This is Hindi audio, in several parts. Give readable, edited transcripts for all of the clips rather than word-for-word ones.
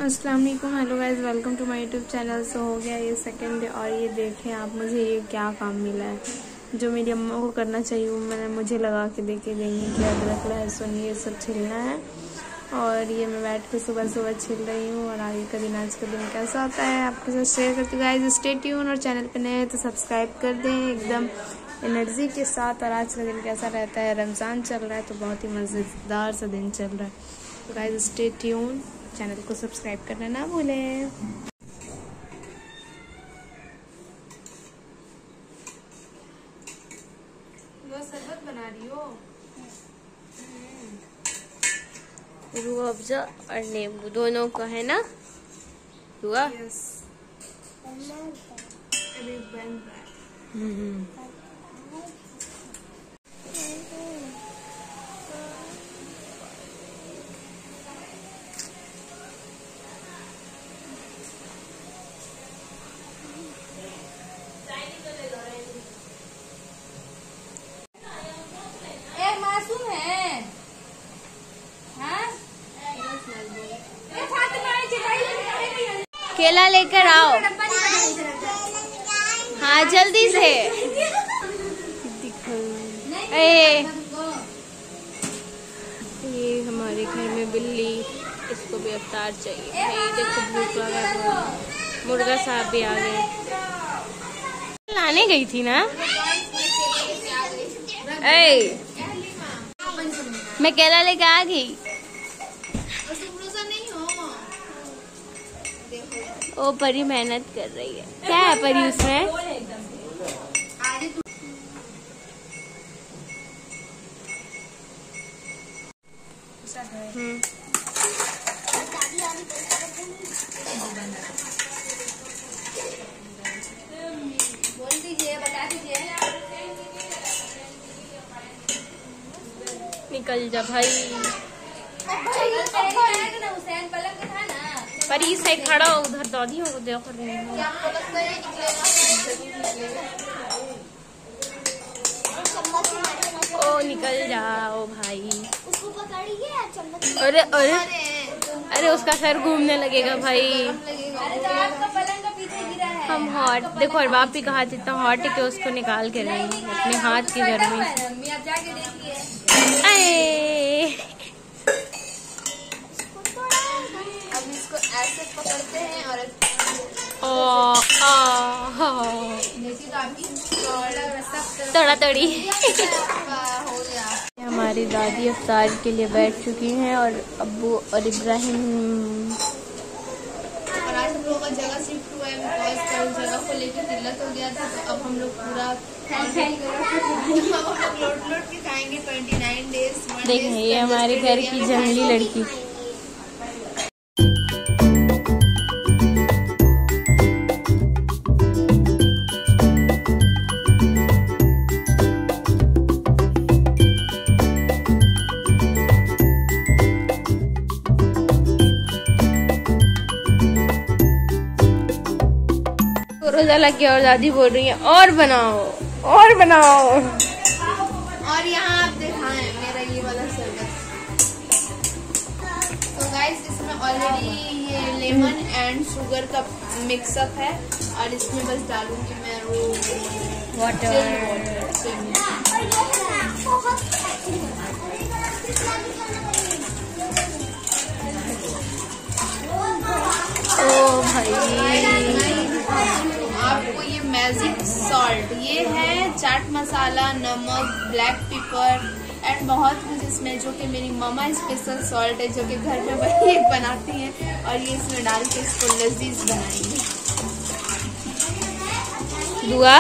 अस्सलाम वालेकुम, hello guys, welcome to my YouTube channel. So हो गया ये सेकंड डे और ये देखें आप, मुझे ये क्या काम मिला है जो मेरी अम्मा को करना चाहिए वो मैंने मुझे लगा के दे के गई है कि अदरक लहसुन ये सब छिलना है। और ये मैं बैठ के सुबह सुबह छिल रही हूँ और आगे का दिन, आज का दिन कैसा होता है आपके साथ शेयर करती हूँ। गाइस स्टे ट्यून, और चैनल पे नए हैं तो सब्सक्राइब कर दें एकदम एनर्जी के साथ। और आज का दिन कैसा रहता है, रमज़ान चल रहा है तो बहुत ही मज़ेदार सा दिन चल रहा है। तो गाइस स्टे ट्यून, चैनल को सब्सक्राइब करना ना भूलें। शरबत बना रही हो? रूह अफ़ज़ा और नींबू दोनों का है ना रूह? यस। अरे बन रहा है। मासूम है। हाँ? केला लेकर आओ। हाँ जल्दी से। ये हमारे घर में बिल्ली, इसको भी अवतार चाहिए। भाई देखो भूख लगा है, मुर्गा साहब भी आ गए। लाने गई थी ना? मैं केला लेके आ गई। ओ परी मेहनत कर रही है। क्या है परी उसमें? बोल दीजिए, बता दीजिए। निकल जा भाई। परी से खड़ा हो, उधर दादियों को देख रही हूँ। ओ निकल जाओ भाई। उसको पकड़िए। अरे अरे अरे उसका सर घूमने लगेगा भाई। हम हॉट देखो, और बाप भी कहा इतना हॉट है कि उसको निकाल के रही अपने हाथ की गर्मी। अब इसको ऐसे पकड़ते हैं और तड़ा तड़ी। हो गया। हमारी दादी इफ्तार के लिए बैठ चुकी हैं और अब्बू और इब्राहिम। और आज हम लोगों का जगह शिफ्ट हुआ है बिकॉज कल जगह को लेकर दिक्कत हो गया था, तो अब हम लोग पूरा लोट के खाएंगे 29 डेज। देखें ये हमारे घर की जंगली लड़की। रोजा लग गया और दादी बोल रही है और बनाओ और बनाओ। और यहाँ आप दिखाएं मेरा ये वाला शरबत। तो गाइस इसमें ऑलरेडी ये लेमन एंड शुगर का मिक्सअप है और इसमें बस डालूंगी मैं वाटर। ओ भाई आपको ये मैजिक सॉल्ट, ये है चाट मसाला, नमक, ब्लैक पेपर एंड बहुत कुछ इसमें, जो कि मेरी मामा स्पेशल सॉल्ट है जो कि घर में वही बनाती हैं और ये इसमें डाल के इसको लजीज बनाएंगे। दुआ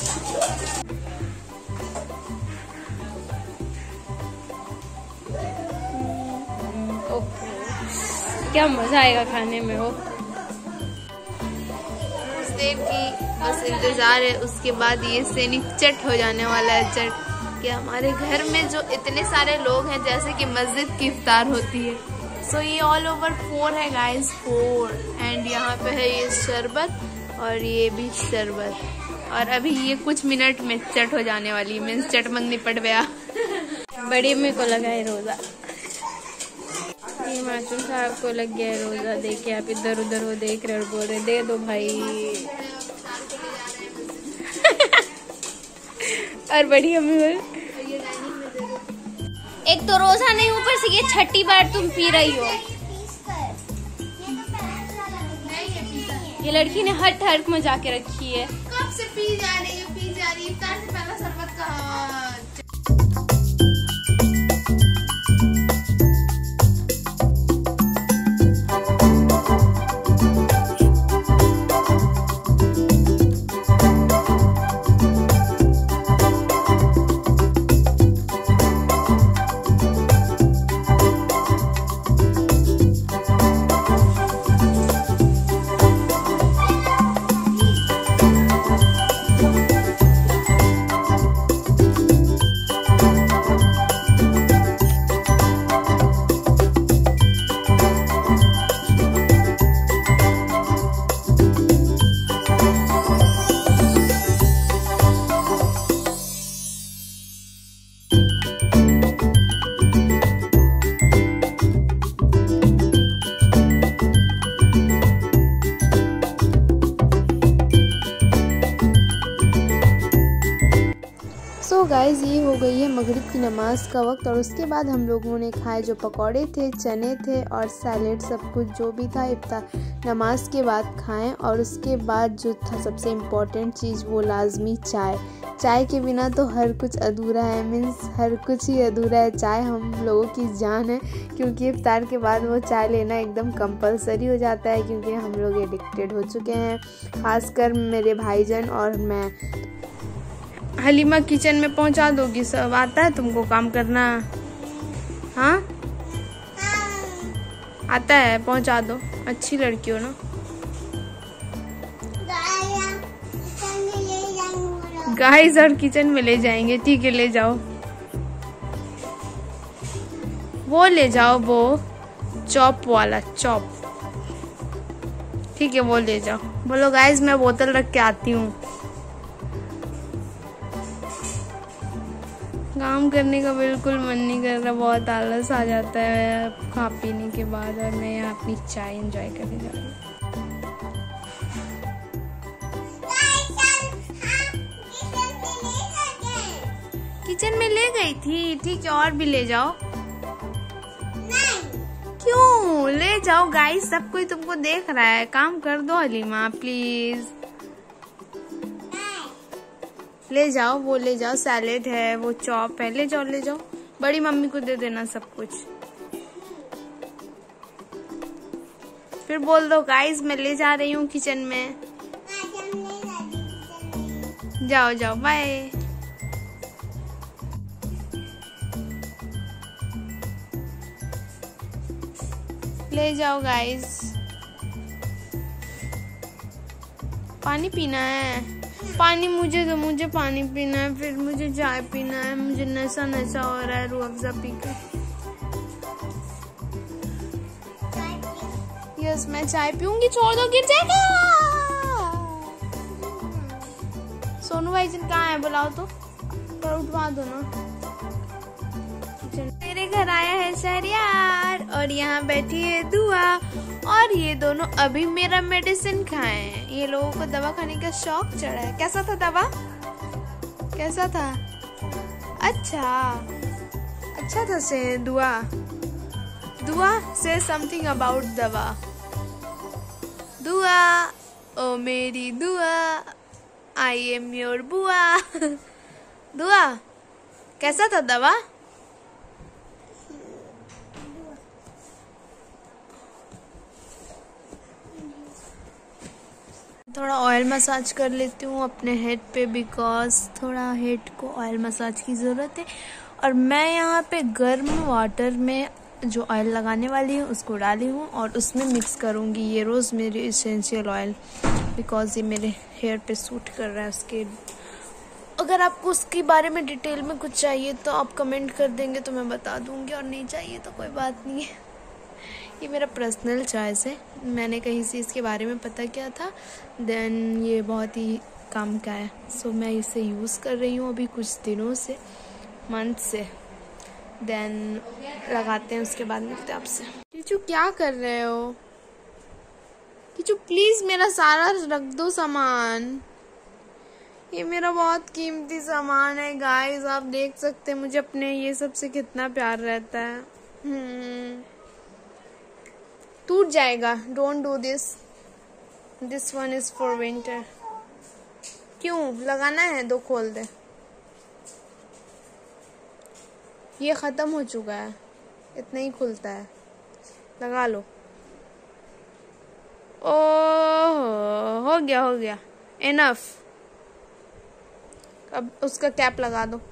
क्या मजा आएगा खाने में। हो उस देर की बस इंतजार है, उसके बाद ये सेनी चट हो जाने वाला है। चट कि हमारे घर में जो इतने सारे लोग हैं जैसे कि मस्जिद की इफ्तार होती है। सो ये ऑल ओवर 4 है गाइस, 4। एंड यहाँ पे है ये शरबत और ये भी शरबत, और अभी ये कुछ मिनट में चट हो जाने वाली है, मीन्स चट मंगनी पड़ गया। बड़ी अम्मी को लगा है रोजा। ये मासूम साहब को लग गया है रोजा, देखे आप इधर उधर वो देख रहे और बोल रहे दे दो भाई। और बड़ी अम्मी बोल एक तो रोजा नहीं, ऊपर से ये छठी बार तुम पी रही हो। ये लड़की ने हट हट मजा के रखी है। कब से पी जा रही है, पी जा रही है। इफ्तार से पहला शरबत का। तो गाइस ये हो गई है मगरिब की नमाज का वक्त और उसके बाद हम लोगों ने खाए जो पकौड़े थे, चने थे और सैलेड, सब कुछ जो भी था इफ्तार नमाज के बाद खाएं। और उसके बाद जो था सबसे इम्पोर्टेंट चीज़ वो लाजमी चाय। चाय के बिना तो हर कुछ अधूरा है, मीन्स हर कुछ ही अधूरा है। चाय हम लोगों की जान है, क्योंकि इफ्तार के बाद वो चाय लेना एकदम कंपलसरी हो जाता है, क्योंकि हम लोग एडिक्टेड हो चुके हैं, खासकर मेरे भाईजान और मैं। हलीमा किचन में पहुंचा दोगी? सब आता है तुमको काम करना? हाँ आता है, पहुंचा दो, अच्छी लड़की हो ना। गाइस और किचन में ले जाएंगे, ठीक है ले जाओ, वो ले जाओ, वो चॉप वाला चॉप, ठीक है वो ले जाओ। बोलो गाइस मैं बोतल रख के आती हूँ। काम करने का बिल्कुल मन नहीं कर रहा, बहुत आलस आ जाता है खा पीने के बाद। और मैं यहाँ अपनी चाय एंजॉय करने जा रही हूँ। किचन में ले गई थी, ठीक है और भी ले जाओ। नहीं। क्यों? ले जाओ गाइस, सब कोई तुमको देख रहा है, काम कर दो हलीमा प्लीज। ले जाओ, वो ले जाओ, सैलेड है, वो चॉप है, ले जाओ ले जाओ। बड़ी मम्मी को दे देना सब कुछ। फिर बोल दो गाइस मैं ले जा रही हूँ किचन में। जाओ जाओ बाय। ले जाओ गाइस। पानी पीना है? पानी मुझे दो, मुझे पानी पीना है, फिर मुझे चाय पीना है, मुझे नशा नशा हो रहा है रूह अफ़ज़ा पी कर। यस मैं चाय पीऊंगी, छोड़ दो गिर जाएगा। सोनू भाई जन कहाँ है? बुलाओ तो, पर उठवा दो ना। मेरे घर आया है शहरियार और यहाँ बैठी है दुआ, और ये दोनों अभी मेरा मेडिसिन खाए हैं। ये लोगों को दवा खाने का शौक चढ़ा है। कैसा था दवा? कैसा था? अच्छा था से दुआ से समथिंग अबाउट दवा। दुआ ओ मेरी दुआ, आई एम योर बुआ। दुआ कैसा था दवा? थोड़ा ऑयल मसाज कर लेती हूँ अपने हेड पे, बिकॉज थोड़ा हेड को ऑयल मसाज की ज़रूरत है। और मैं यहाँ पे गर्म वाटर में जो ऑयल लगाने वाली हूँ उसको डाली हूँ और उसमें मिक्स करूँगी ये रोज़ मेरी इसेंशियल ऑयल, बिकॉज ये मेरे हेयर पे सूट कर रहा है। उसके अगर आपको उसके बारे में डिटेल में कुछ चाहिए तो आप कमेंट कर देंगे तो मैं बता दूँगी, और नहीं चाहिए तो कोई बात नहीं है। ये मेरा पर्सनल चॉइस है, मैंने कहीं से इसके बारे में पता किया था, देन ये बहुत ही काम का है। सो मैं इसे यूज़ कर रही हूँ अभी कुछ दिनों से, मंथ से। देन लगाते हैं, उसके बाद मिलते हैं आपसे। किचू क्या कर रहे हो? किचू प्लीज मेरा सारा रख दो सामान, ये मेरा बहुत कीमती सामान है गाइस, आप देख सकते हैं मुझे अपने ये सब से कितना प्यार रहता है। टूट जाएगा, don't do this, this one is for winter. क्यों लगाना है? दो खोल दे, ये खत्म हो चुका है, इतना ही खुलता है, लगा लो। ओह हो गया इनफ। अब उसका कैप लगा दो।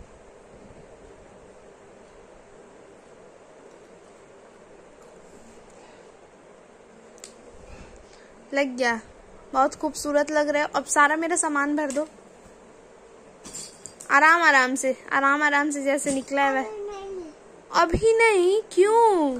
लग गया, बहुत खूबसूरत लग रहा है। अब सारा मेरा सामान भर दो, आराम आराम से जैसे निकला है वह। अभी नहीं, क्यों?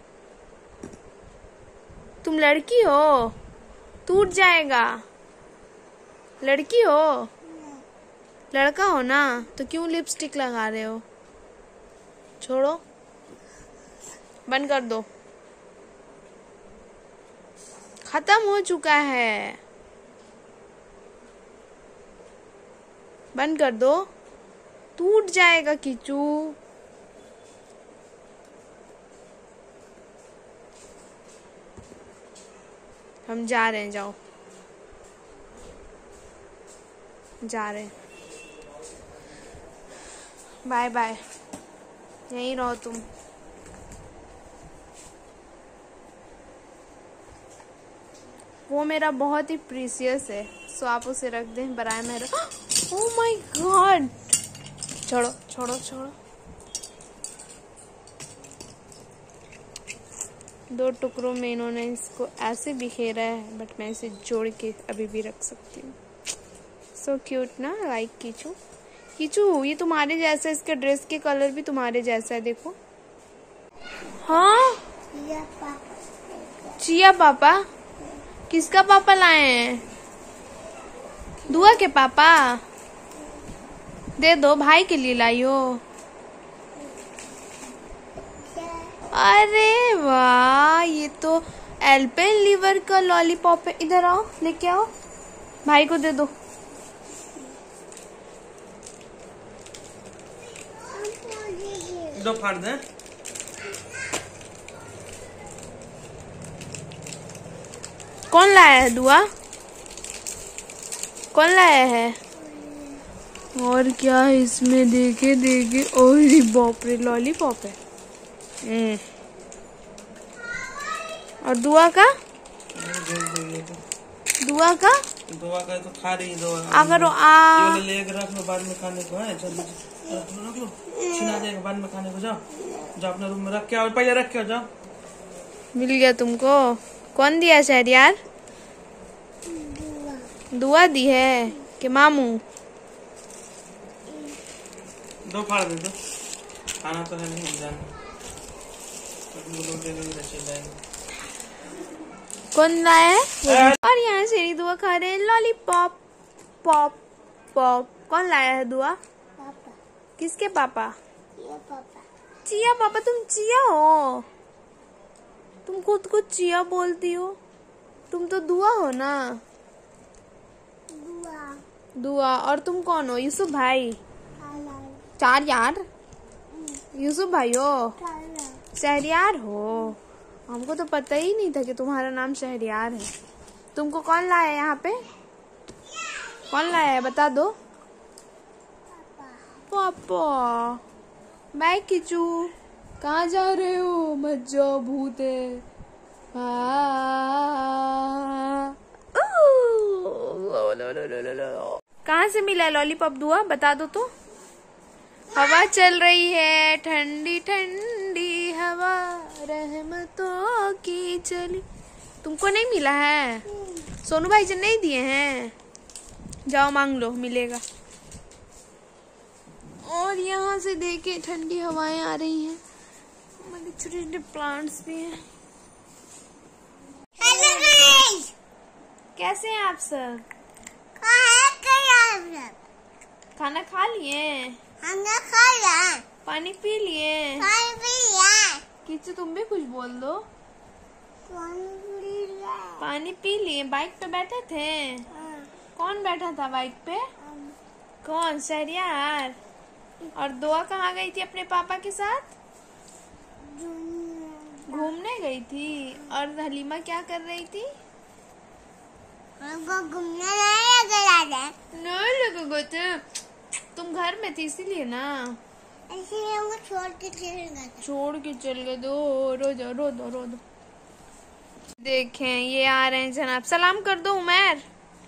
तुम लड़की हो, टूट जाएगा। लड़की हो, लड़का हो ना, तो क्यों लिपस्टिक लगा रहे हो? छोड़ो, बंद कर दो, खत्म हो चुका है, बंद कर दो, टूट जाएगा किचू। हम जा रहे हैं, जाओ, जा रहे हैं, बाय बाय, यहीं रहो तुम। वो मेरा बहुत ही प्रीसियस है, सो आप उसे रख दें बराए मेरे। ओह माय गॉड, छोड़ो छोड़ो छोड़ो, दो टुकड़ों में इन्होंने इसको ऐसे बिखेरा है, बट मैं इसे जोड़ के अभी भी रख सकती हूँ। सो क्यूट ना, लाइक कीचू। कीचू ये तुम्हारे जैसा, इसका ड्रेस के कलर भी तुम्हारे जैसा है, देखो। हाँ चिया पापा, किसका पापा लाए हैं? दुआ के पापा, दे दो, भाई के लिए लाई हो। अरे वाह, ये तो एल्पेनलीवर का लॉलीपॉप है। इधर आओ, लेके आओ, भाई को दे दो। दो फाड़ दे। कौन लाया है दुआ? कौन लाया है? और क्या है इसमें? देखे देखे, और बाप रे, लॉलीपॉप है। और दुआ का? दुआ का? दुआ का तो खा रही दुआ। अगर ये ले रख लो, बाद में खाने को है। जल्दी रख लो, छीना जाएगा बाद में खाने को। जाओ जाओ अपने रूम में रख के आओ, पहले रख के आओ, जाओ। मिल गया तुमको? कौन दिया शहरियार? दुआ दी है कि मामू? दो फाड़ दे दो, खाना तो है नहीं, जाना। कौन लाया है? और यहाँ शेरी दुआ खा रहे हैं लॉलीपॉप, पॉप पॉप। कौन लाया है दुआ? पापा। किसके पापा? चिया पापा। चिया पापा? तुम चिया हो? तुम खुद को चिया बोलती हो? तुम तो दुआ हो ना। दुआ। दुआ। और तुम कौन हो? यूसुफ भाई? चार यार, यूसुफ भाई हो? शहरियार हो? हमको तो पता ही नहीं था कि तुम्हारा नाम शहरियार है। तुमको कौन लाया है यहाँ पे? कौन लाया है बता दो। पापा। बाय किचू, कहाँ जा रहे हो? मत जाओ, भूत है। कहाँ से मिला लॉलीपॉप दुआ, बता दो तो। हवा चल रही है, ठंडी ठंडी हवा, रहमतों की चली। तुमको नहीं मिला है? सोनू भाई जी नहीं दिए हैं? जाओ मांग लो, मिलेगा। और यहाँ से देखे ठंडी हवाएं आ रही हैं, हमारे छोटे छोटे प्लांट्स भी हैं। हेलो गाइस, कैसे हैं आप सब? कहाँ है आप सब? खाना खा लिए? हमने खा लिया। पानी पी लिए? किच्चू तुम भी कुछ बोल दो। पानी पी लिए। बाइक पे बैठे थे? कौन बैठा था बाइक पे? कौन? शहरियार। और दुआ कहाँ गई थी अपने पापा के साथ? घूमने गई थी। और हलीमा क्या कर रही थी? घूमने नहीं लगेगा थे, तुम घर में थी इसीलिए ना। इसलिए वो छोड़ के चल गए। रो दो। देखें ये आ रहे हैं जनाब। सलाम कर दो उमर।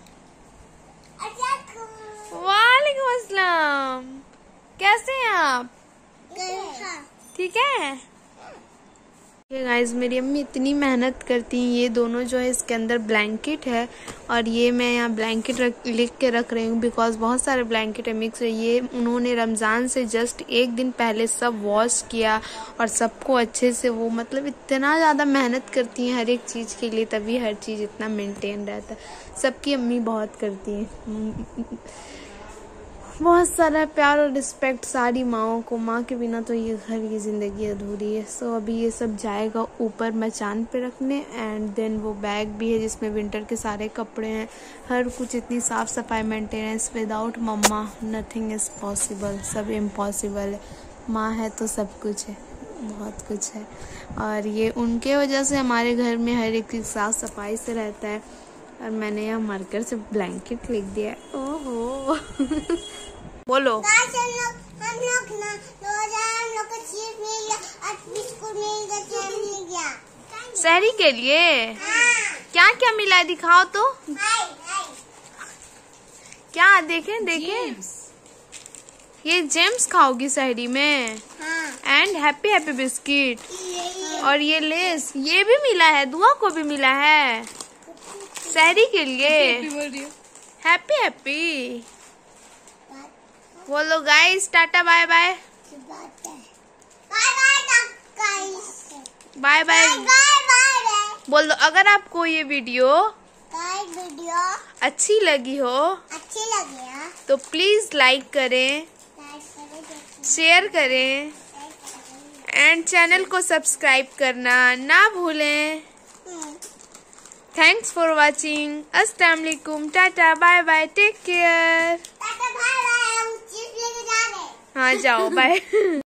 वालेकुम अस्सलाम। कैसे हैं आप? ठीक है। ये गाइस मेरी अम्मी इतनी मेहनत करती हैं। ये दोनों जो है इसके अंदर ब्लैंकेट है और ये मैं यहाँ ब्लैंकेट लिख के रख रही हूँ बिकॉज बहुत सारे ब्लैंकेट है मिक्स है। ये उन्होंने रमज़ान से जस्ट एक दिन पहले सब वॉश किया और सबको अच्छे से वो मतलब इतना ज़्यादा मेहनत करती हैं हर एक चीज़ के लिए, तभी हर चीज़ इतना मेंटेन रहता है। सबकी अम्मी बहुत करती हैं। बहुत सारा प्यार और रिस्पेक्ट सारी माओं को। माँ के बिना तो ये घर की ज़िंदगी अधूरी है। सो अभी ये सब जाएगा ऊपर मचान पे रखने एंड देन वो बैग भी है जिसमें विंटर के सारे कपड़े हैं। हर कुछ इतनी साफ़ सफाई maintenance. Without mamma nothing is possible. सब इम्पॉसिबल है। माँ है तो सब कुछ है, बहुत कुछ है। और ये उनके वजह से हमारे घर में हर एक चीज़ साफ़ सफाई से रहता है। और मैंने यहाँ मार्कर से ब्लैंकेट लिख दिया है। ओहो बोलो। हम लोग ना हम लोग को चीज मिल गया और बिस्कुट मिल गया शहरी के लिए। क्या क्या मिला है दिखाओ तो। क्या देखें ये जेम्स खाओगी शहरी में। एंड हैप्पी बिस्किट और ये लेस ये भी मिला है। दुआ को भी मिला है शहरी के लिए। हैप्पी बोलो guys tata bye bye. Bye bye बोल दो। अगर आपको ये वीडियो अच्छी लगी हो तो प्लीज लाइक करें, शेयर करें एंड चैनल को सब्सक्राइब करना ना भूलें। Thanks for watching. अस्सलाम वालेकुम। Tata bye bye. Take care. हाँ जाओ बाय।